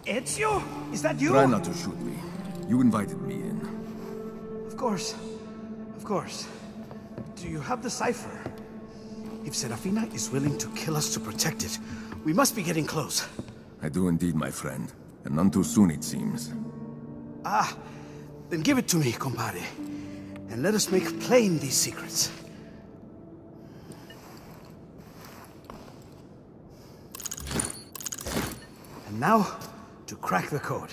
Ezio? Is that you? Try not to shoot me. You invited me in. Of course. Of course. Do you have the cipher? If Serafina is willing to kill us to protect it, we must be getting close. I do indeed, my friend. And none too soon, it seems. Ah, then give it to me, compadre. And let us make plain these secrets. And now, to crack the code.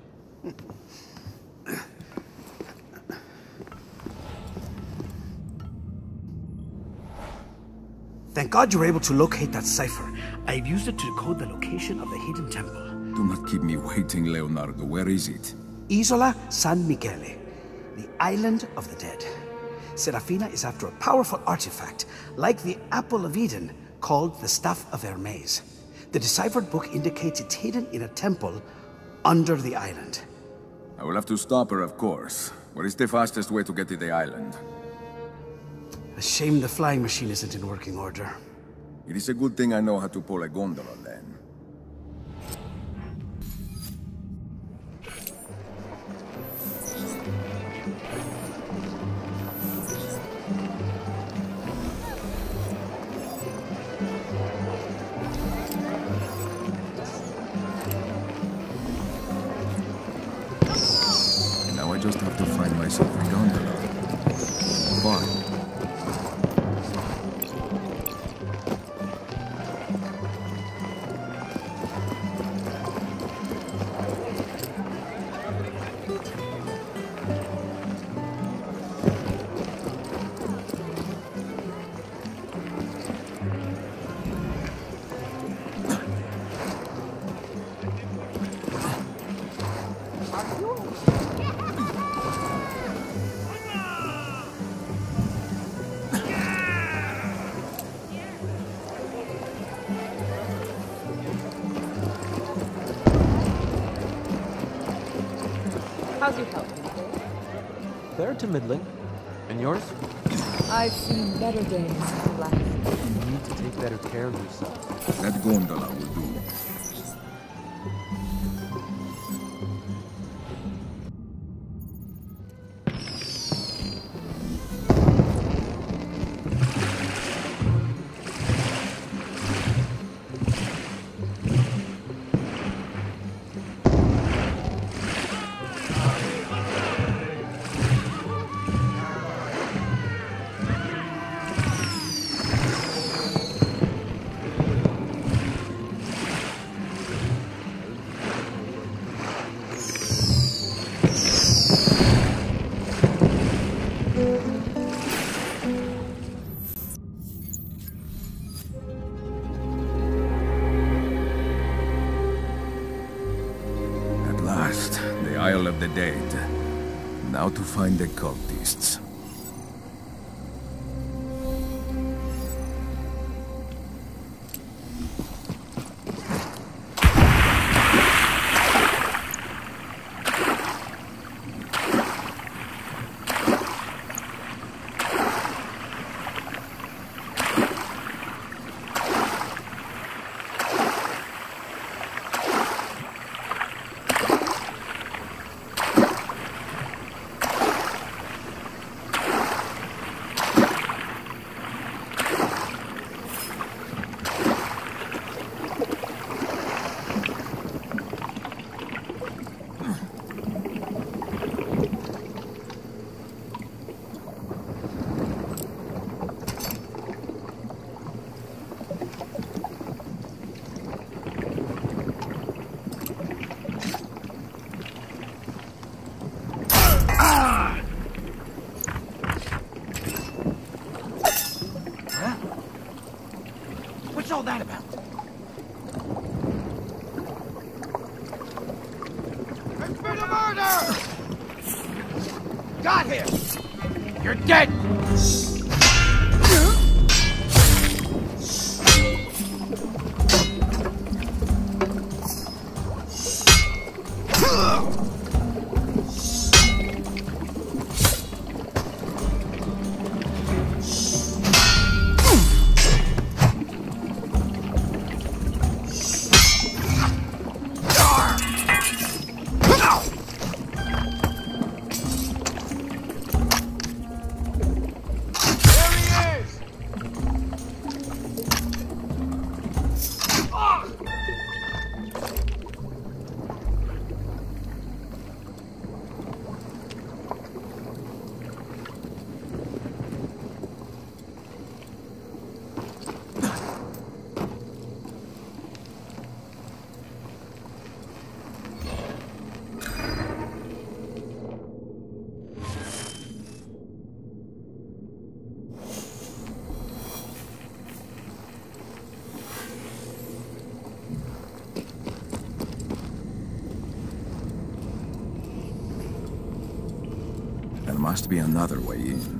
Thank God you were able to locate that cipher. I've used it to decode the location of the hidden temple. Do not keep me waiting, Leonardo. Where is it? Isola San Michele, the island of the dead. Serafina is after a powerful artifact, like the Apple of Eden, called the Staff of Hermes. The deciphered book indicates it's hidden in a temple under the island. I will have to stop her, of course. What is the fastest way to get to the island? A shame the flying machine isn't in working order. It is a good thing I know how to pull a gondola, then. Now I just have to find myself a gondola. Fine. How's your health? Fair to middling. And yours? I've seen better days, alas. You need to take better care of yourself. That gondola will do. The Isle of the Dead. Now to find the cultists. What's all that about? It's been a murder! Got him! You're dead! must be another way in.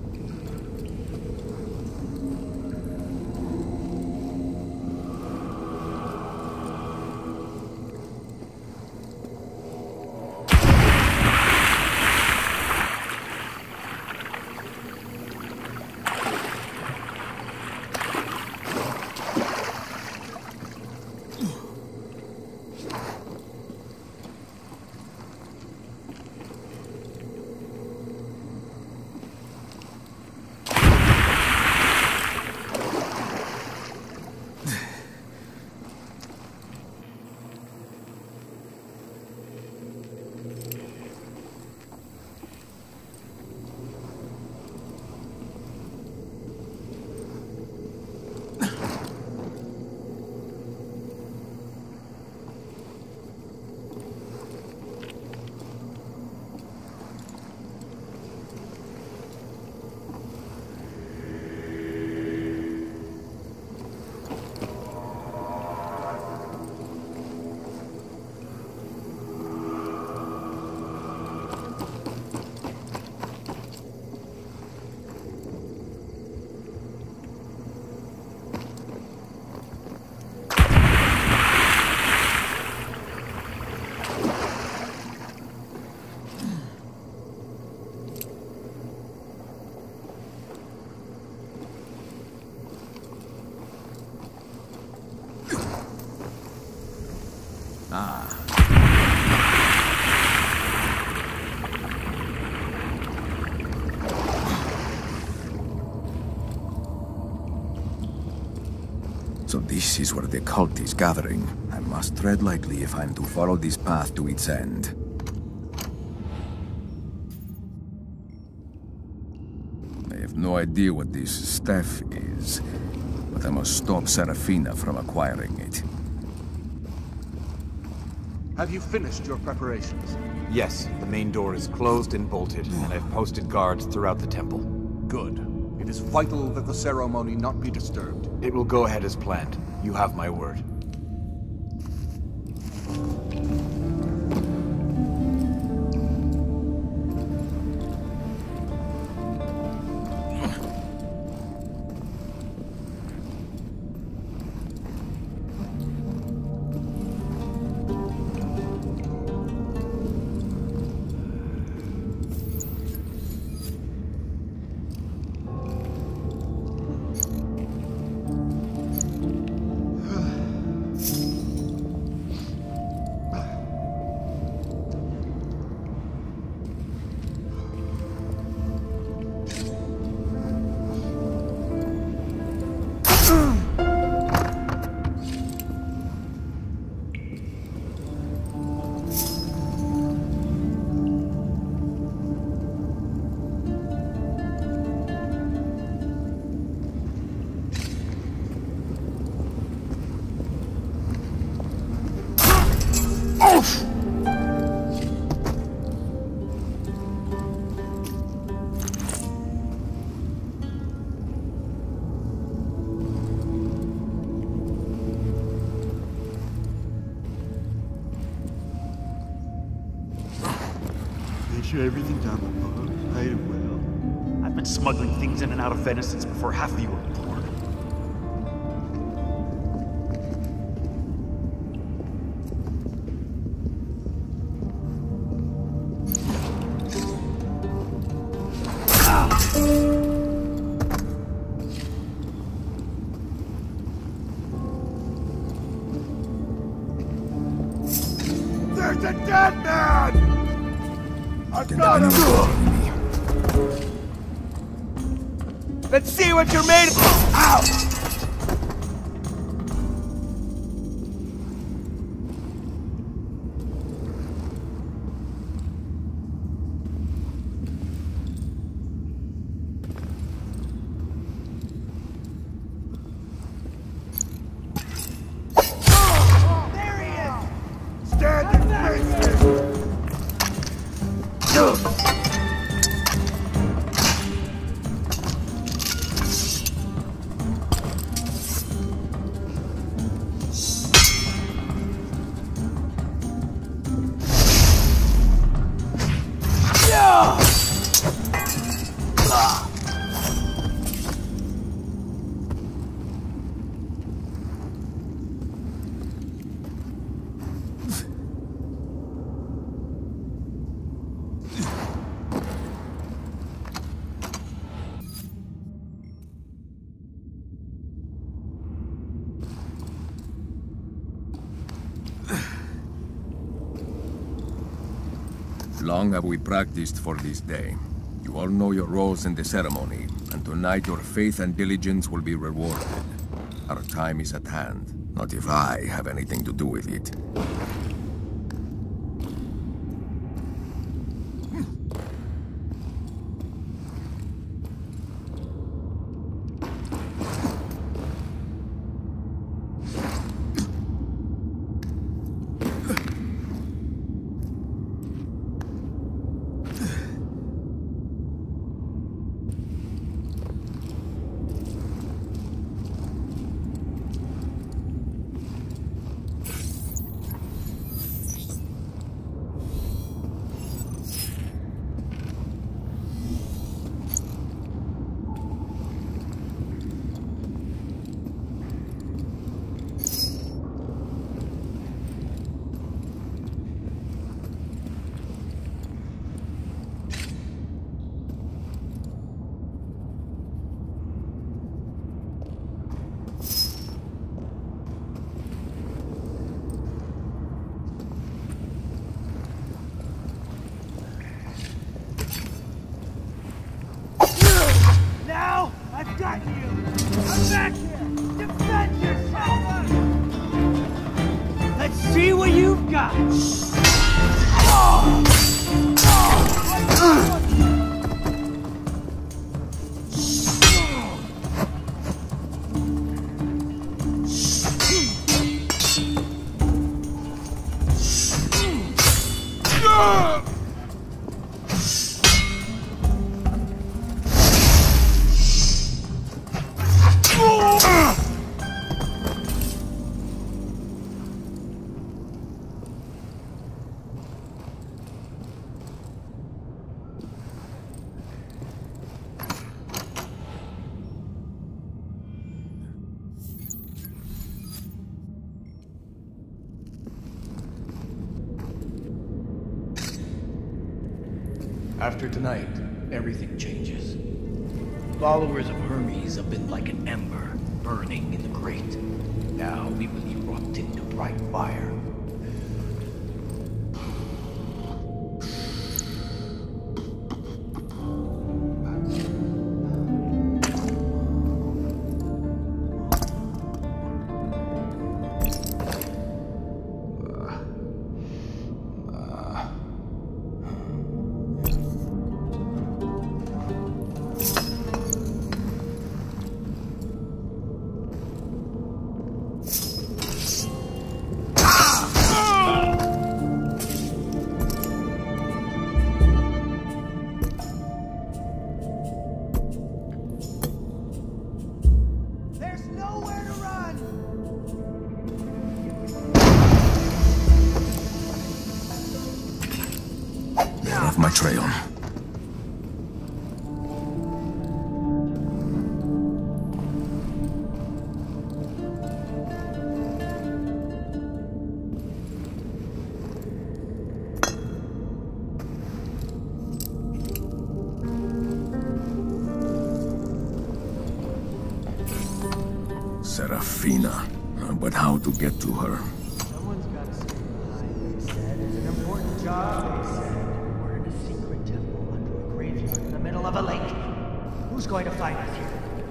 So this is where the cult is gathering. I must tread lightly if I'm to follow this path to its end. I have no idea what this staff is, but I must stop Serafina from acquiring it. Have you finished your preparations? Yes, the main door is closed and bolted, and I've posted guards throughout the temple. Good. It is vital that the ceremony not be disturbed. It will go ahead as planned. You have my word. Sure everything down the boat. I will. I've been smuggling things in and out of Venice since before half of you were born. There's a dead man! I've got him! Let's see what you're made of! Ow! Long have we practiced for this day. You all know your roles in the ceremony, and tonight your faith and diligence will be rewarded. Our time is at hand, not if I have anything to do with it. Now, I've got you! I'm back here! Defend yourself! Let's see what you've got! After tonight, everything changes. Followers of Hermes have been like an ember, burning in the grate. Now we will erupt into bright fire. My trail. Serafina. But how to get to her? Someone's gotta stay behind, they said. It's an important job, they said. We're in a secret temple under a graveyard in the middle of a lake. Who's going to find us here?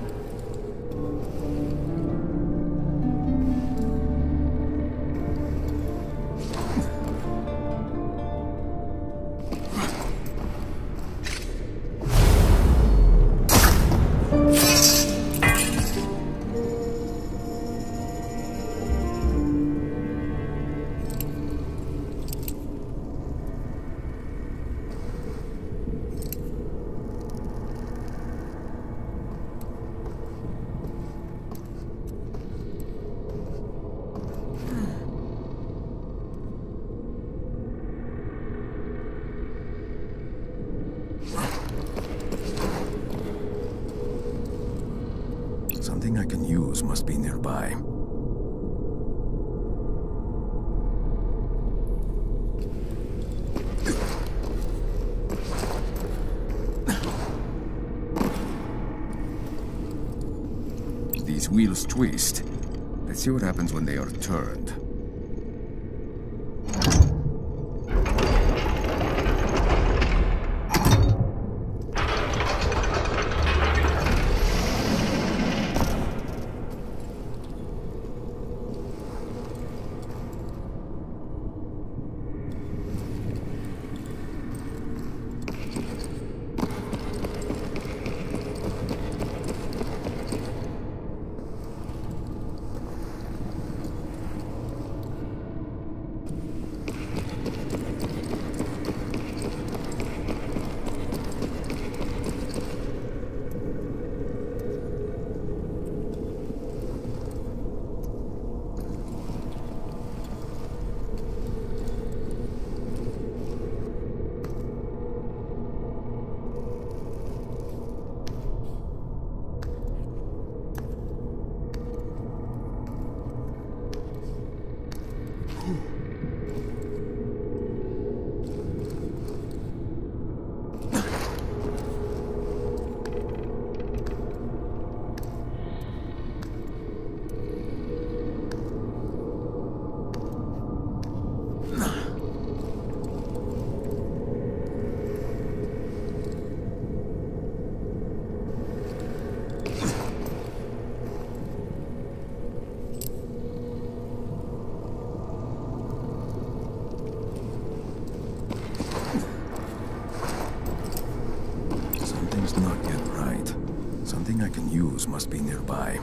Something I can use must be nearby. These wheels twist. Let's see what happens when they are turned. Something's not yet right. Something I can use must be nearby.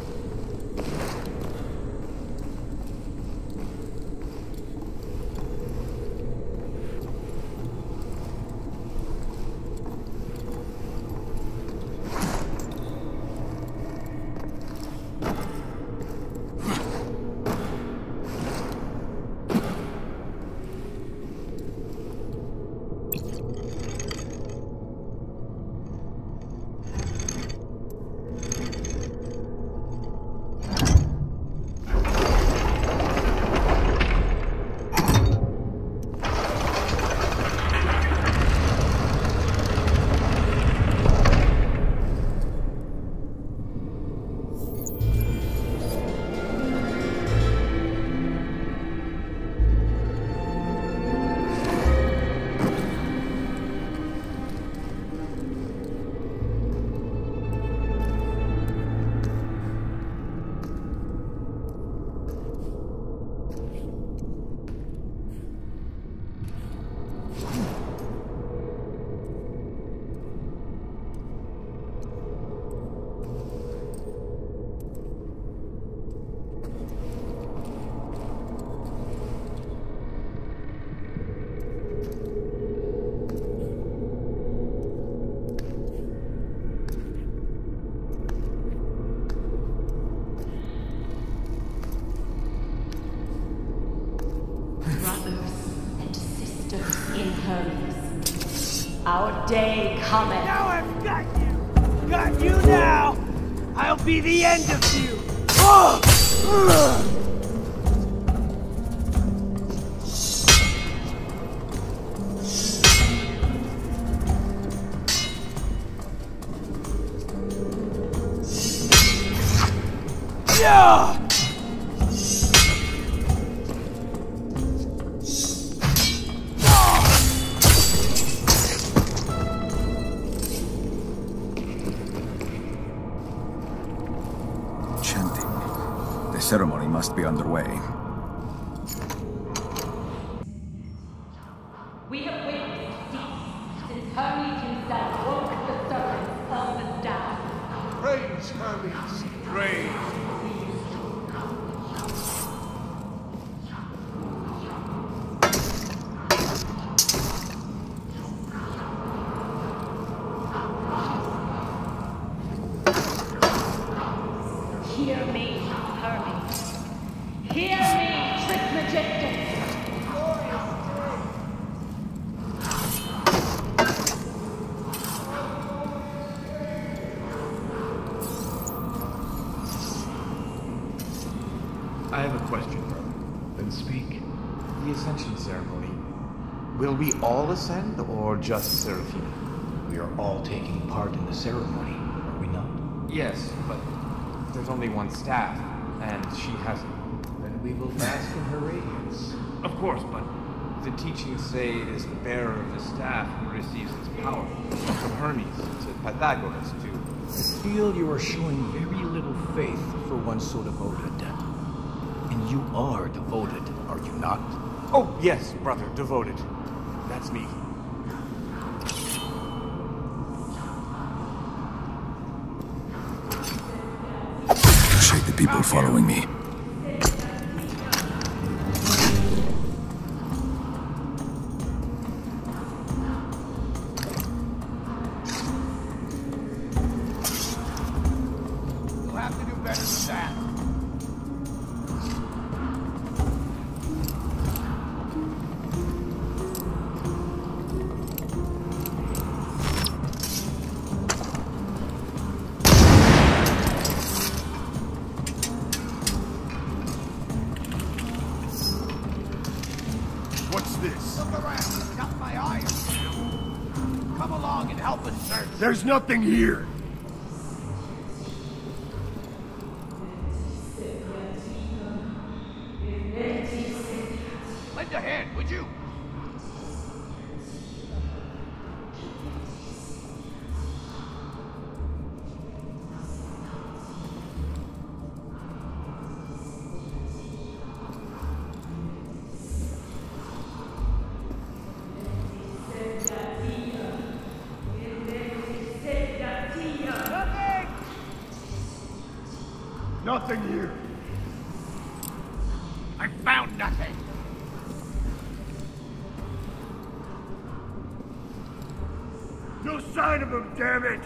Our day cometh. Now I've got you! Got you now! I'll be the end of you! Oh! Yeah! The ceremony must be underway. We have witnessed deeds since Hermes himself broke the serpents of the staff. Praise Hermes! Praise! Hear me, Hermes. Hear me, Trismegistus. I have a question, brother. Then speak. The Ascension ceremony. Will we all ascend, or just Seraphina? We are all taking part in the ceremony, are we not? Yes, but there's only one staff, and she hasn't. Then we will bask in her radiance. Of course, but the teachings say it is the bearer of the staff who receives its power. From Hermes to Pythagoras to... I feel you are showing very little faith for one so devoted. And you are devoted, are you not? Oh, yes, brother, devoted. That's me. Shake the people following me. You'll have to do better than that. What's this? Look around. Got my eyes. Come along and help us search. There's nothing here. Lend a hand, would you? Nothing here. I found nothing. No sign of him, damn it!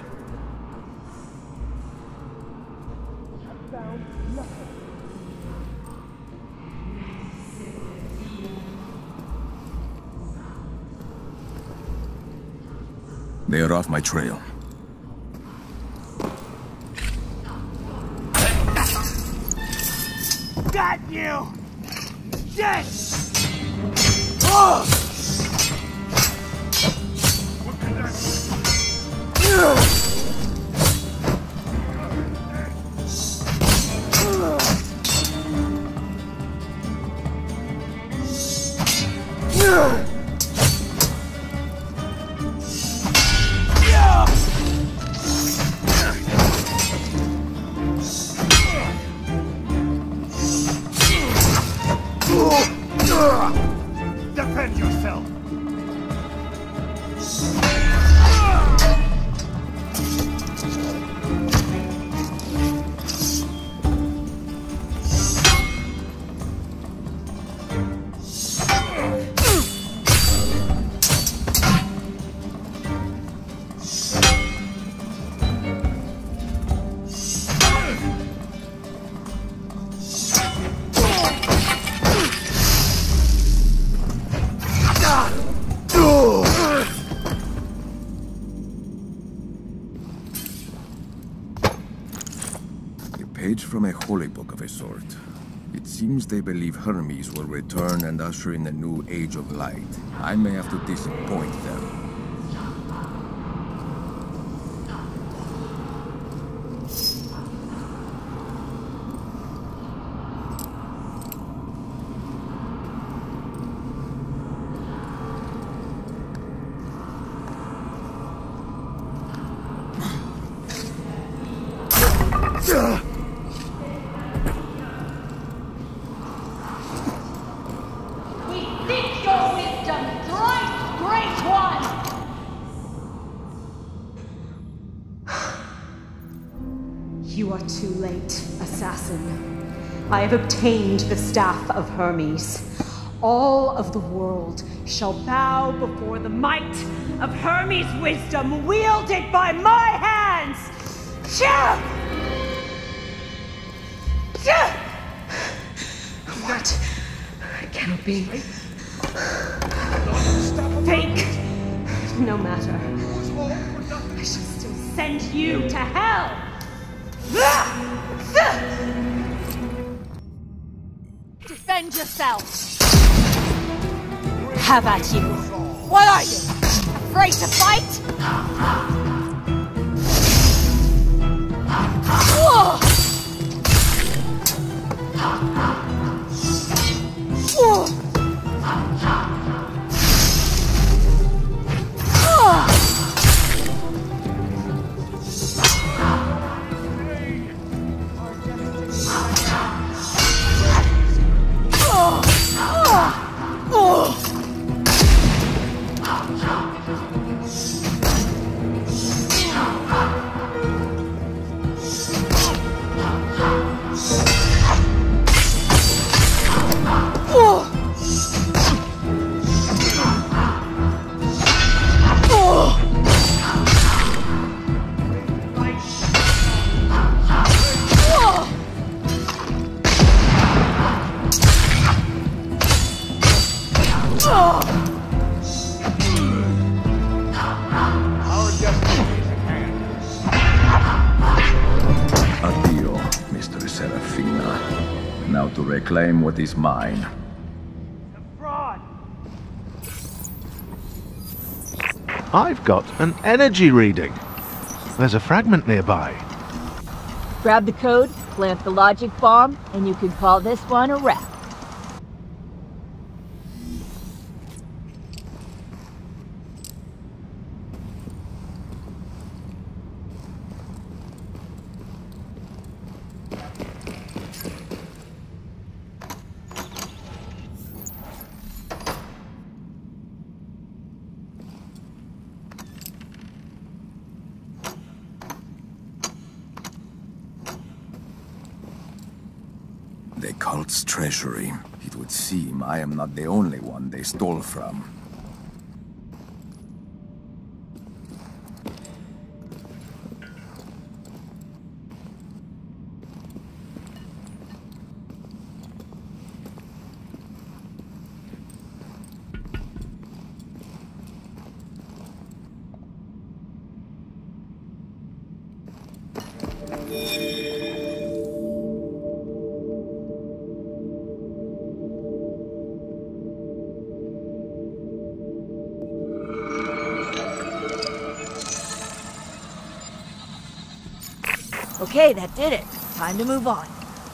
I found nothing. They are off my trail. Got you! Yes! Oh! What could that be? Defend yourself! Page from a holy book of a sort. It seems they believe Hermes will return and usher in a new age of light. I may have to disappoint them. You are too late, assassin. I have obtained the staff of Hermes. All of the world shall bow before the might of Hermes' wisdom wielded by my hands! What? It cannot be. Fake! No matter. I shall still send you to hell! Defend yourself! Have at you! What are you? Afraid to fight? Now to reclaim what is mine. The fraud! I've got an energy reading. There's a fragment nearby. Grab the code, plant the logic bomb, and you can call this one a wrap. The cult's treasury. It would seem I am not the only one they stole from. Okay, that did it. Time to move on.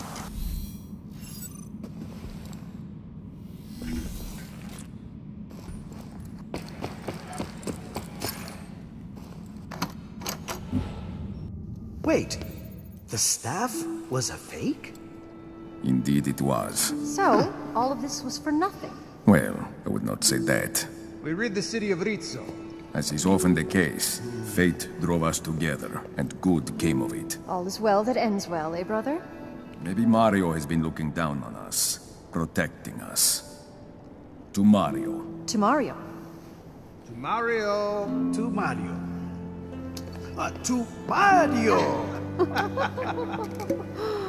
Wait, the staff was a fake? Indeed it was. So, all of this was for nothing. Well, I would not say that. We rid the city of Rizzo. As is often the case, fate drove us together, and good came of it. All is well that ends well, eh, brother? Maybe Mario has been looking down on us, protecting us. To Mario. To Mario. To Mario. To Mario. To Mario!